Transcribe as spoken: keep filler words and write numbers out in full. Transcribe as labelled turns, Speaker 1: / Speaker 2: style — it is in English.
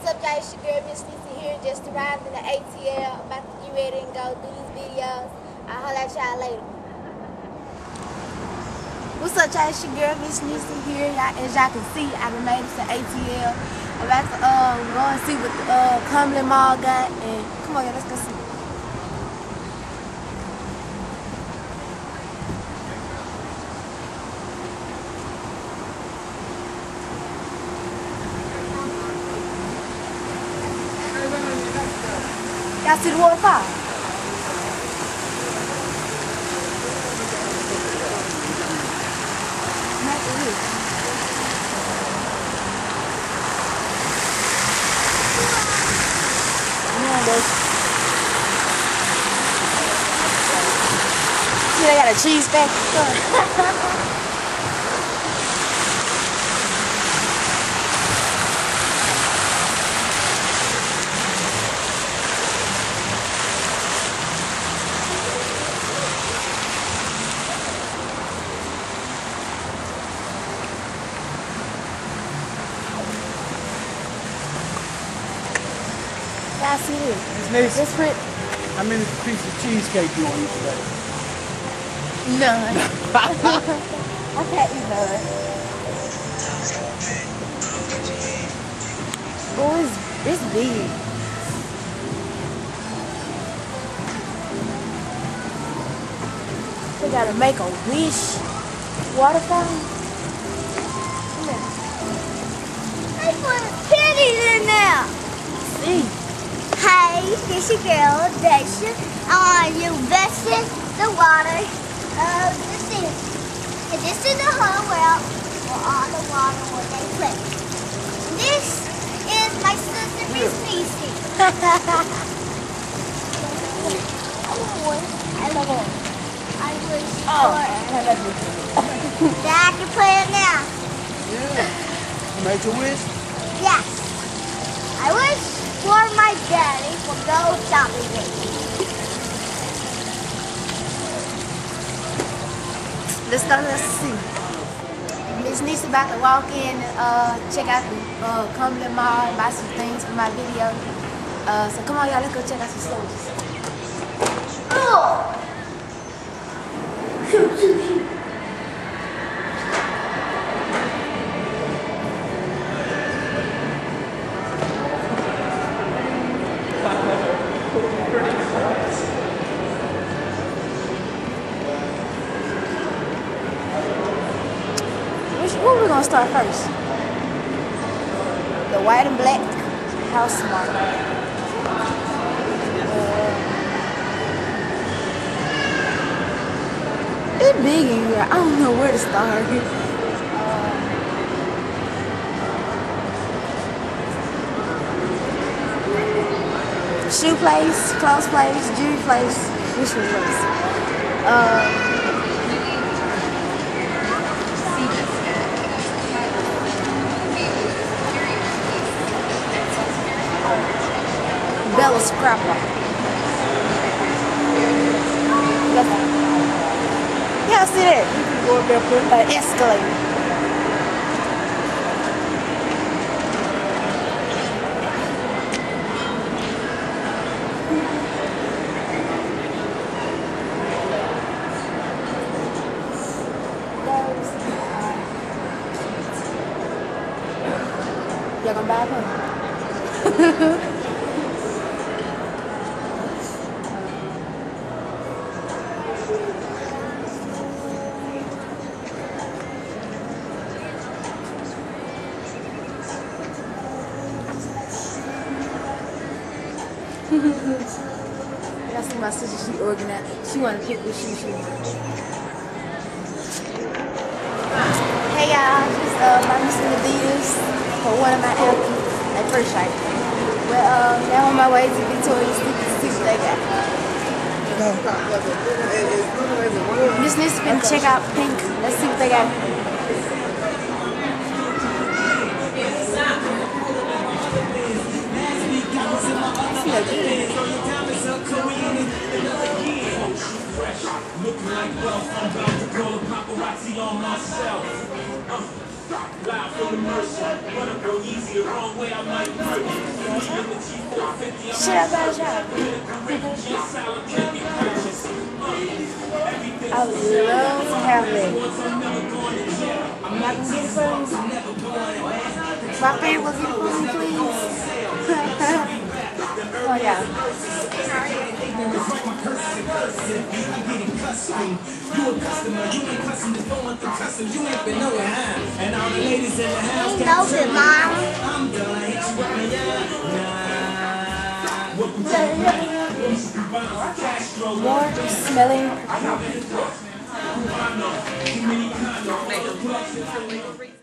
Speaker 1: What's up, y'all? It's your girl, Miss Lisa here. Just arrived in the A T L. About to get ready and go do these videos. I'll holler at y'all later. What's up, y'all? It's your girl, Miss Lisa here. As y'all can see, I done made it to A T L. I'm about to uh, go and see what the uh, Cumberland Mall got. And come on, y'all, let's go see. Y'all see the waterfall? See, they got a cheese factory. I see this.
Speaker 2: It's nice.
Speaker 1: This print.
Speaker 2: How many pieces of cheesecake you want today?
Speaker 1: None. I can't eat none. Oh, it's, it's big. They gotta make a wish water fountain.
Speaker 3: They put pennies in there.
Speaker 1: See.
Speaker 3: Hey, this is your girl, Daisha. I want you invested the water of the city. And this is the whole world for all the water where they play. This is my sister, Miss Niecy. I love it. I wish
Speaker 1: Oh,
Speaker 3: for it. Dad, I can play it now.
Speaker 2: Yeah. You made your wish?
Speaker 3: Yes. I wish for my daddy will go shopping with me.
Speaker 1: Let's go, let's see. Miss Niecy about to walk in and uh, check out the uh, Cumberland Mall and buy some things for my video. Uh, so come on, y'all, let's go check out some stores.
Speaker 3: Oh! Shoot, shoot, shoot.
Speaker 1: Where we gonna start first? The white and black house mark. Uh, it's big in here. I don't know where to start. Uh, shoe place, clothes place, jewelry place, which one place? Uh, Bella Scrapper. Yeah, see that?
Speaker 2: Go up there, put
Speaker 1: An escalator. Y'all gonna buy one? Y'all see my sister, she organized. She wanna pick what shoe she wants. Hey y'all, just uh, buy me some Adidas for one of my outfits. At first sight. But um, now on my way to Victoria's Secret to see what they got. Miss Niecy finna check out Pink. Let's see what they got.
Speaker 4: Looking like wealth, I'm about to call a paparazzi on myself. Uh, live from
Speaker 1: Shit, I got a job. I would love to have it. I'm not gonna get it for you. My parents will get it for me, please. Oh yeah.
Speaker 4: You a customer, you ain't customer, going through customs, you ain't been nowhere, huh? And all the ladies in the house
Speaker 3: He knows it, Mom.
Speaker 4: I'm done, ain't you with me, yeah? Nah.
Speaker 1: More smelling perfume.